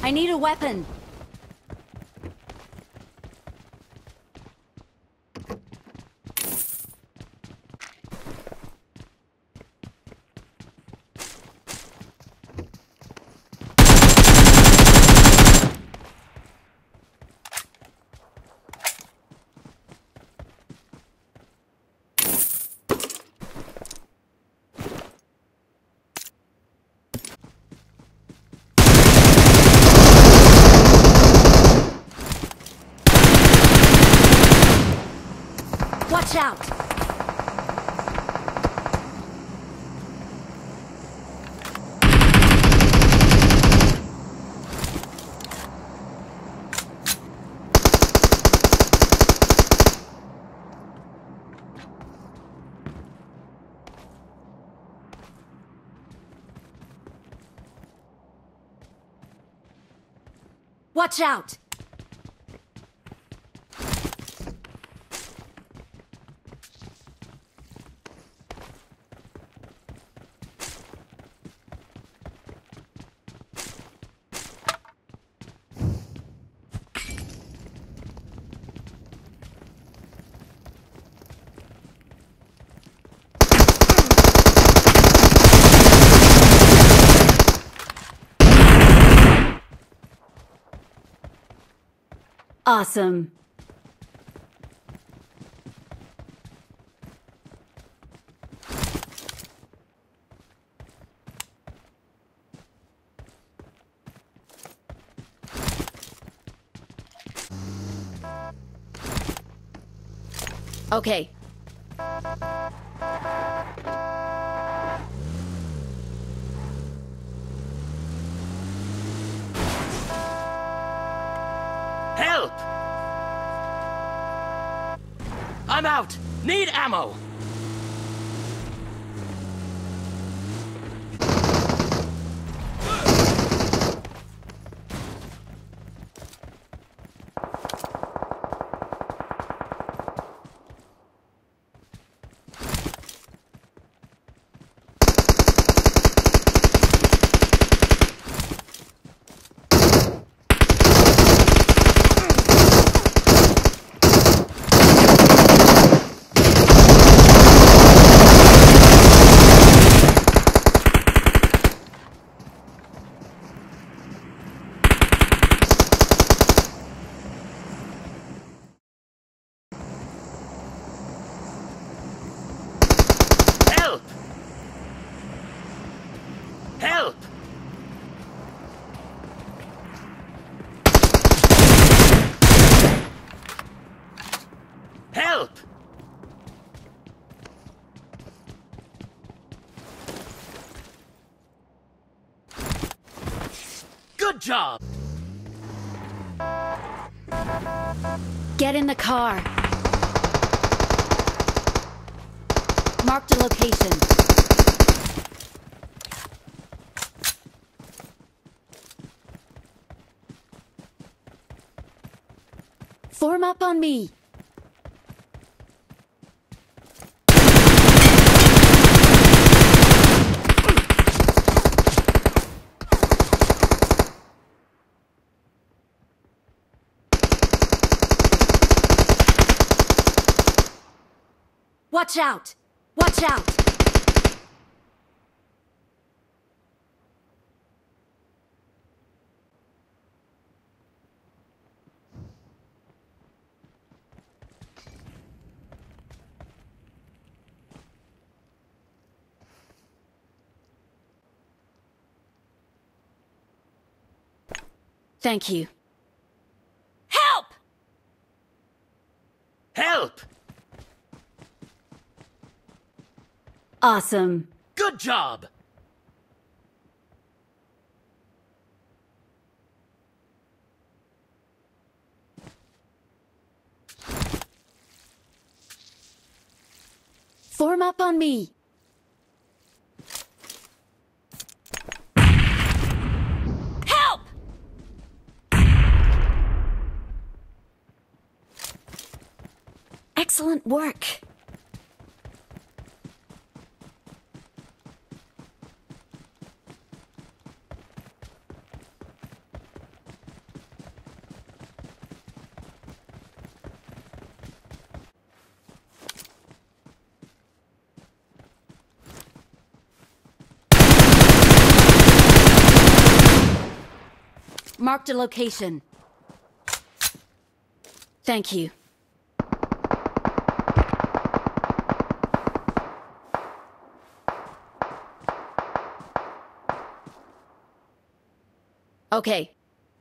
I need a weapon. Watch out! Watch out! Awesome. Okay. Help! I'm out! Need ammo! Help! Help! Help! Good job! Get in the car. Marked a location. Form up on me. Watch out! Watch out! Thank you. Help! Help! Awesome. Good job! Form up on me. Help! Excellent work. Marked a location. Thank you. Okay.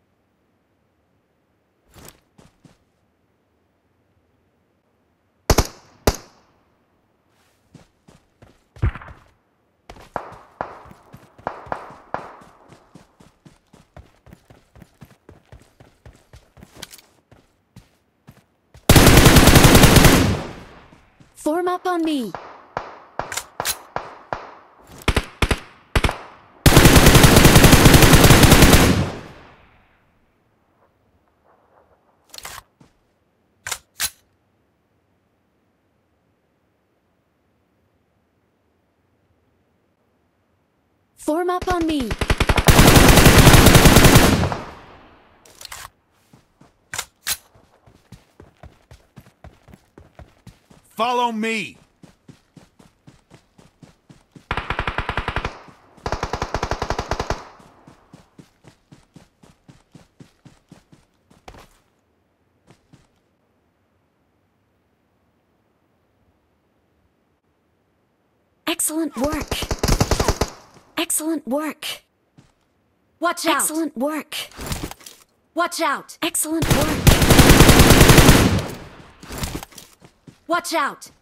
Form up on me. Form up on me. Follow me. Excellent work. Excellent work. Watch out. Excellent work. Watch out. Excellent work. Watch out.